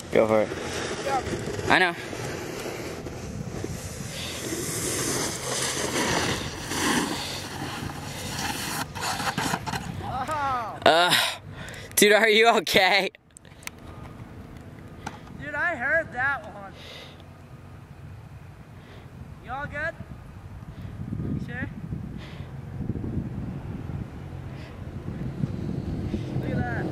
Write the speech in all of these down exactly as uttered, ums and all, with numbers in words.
Go for it. Yep. I know. Oh. Uh, dude, are you okay? Dude, I heard that one. You all good? You sure? Look at that.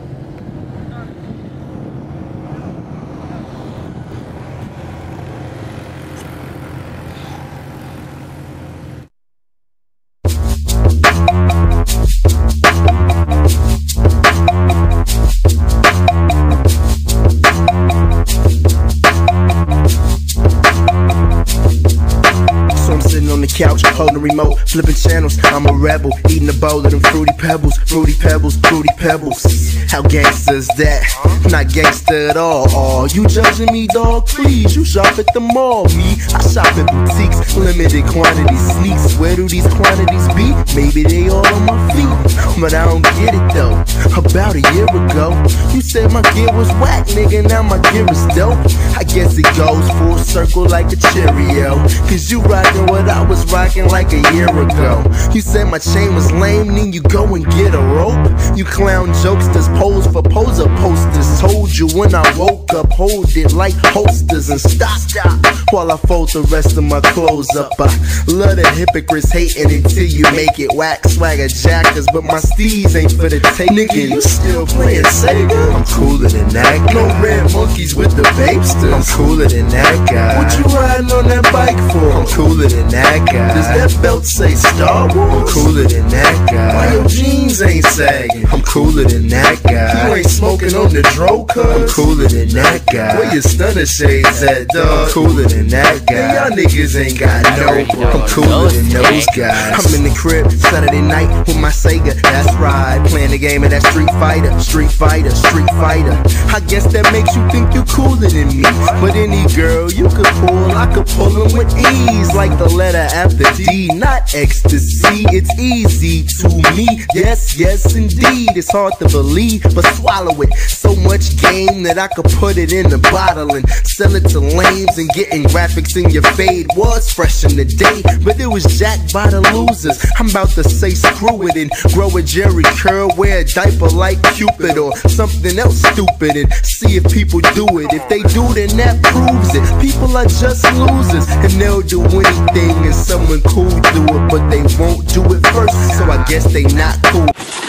Couch, holding the remote, flipping channels. I'm a rebel, eating a bowl of them fruity pebbles, fruity pebbles, fruity pebbles. How gangsta is that? Not gangsta at all. Oh, you judging me, dog? Please, you shop at the mall. Me, I shop at boutiques, limited quantity sneaks. Where do these quantities be? Maybe they all on my feet, but I don't get it though. About a year ago, you said my gear was whack, nigga. Now my gear is dope. I guess it goes full circle like a Cheerio. Cause you rockin' what I was rocking like a year ago. You said my chain was lame, then you go and get a rope. You clown jokesters, pose for poser posters. Told you when I woke up, hold it like holsters and stop, stop. While I fold the rest of my clothes up. I love the hypocrites hating until you make it whack. Swagger jackers, but my steez ain't for the take. Nigga, you still playing Sega? I'm cooler than that guy. No red monkeys with the vapesters. I'm cooler than that guy. What you riding on that bike for? I'm cooler than that guy. Does that belt say Star Wars? I'm cooler than that guy. Why your jeans ain't sagging? I'm cooler than that guy. You ain't smoking on the dro, cuz? I'm cooler than that guy. Where your stunner shades at, dog? I'm cooler than that guy. Y'all niggas ain't got no. I'm cooler than those guys. I'm in the crib Saturday night with my Sega. That's right, playing the game of that Street Fighter, Street Fighter, Street Fighter. I guess that makes you think you cooler than me. But any girl you could pull, I could pull them with ease, like the letter after D, not ecstasy. It's easy to me. Yes, yes, indeed. It's hard to believe, but swallow it. So much game that I could put it in a bottle and sell it to lames. And getting graphics in your fade was fresh in the day, but it was jacked by the losers. I'm about to say screw it and grow a Jerry curl, wear a diaper like Cupid or something else stupid, and see if people do it. If they do, then that proves it. People are just losers, and they'll do anything and someone cool do it, but they won't do it first, so I guess they not cool.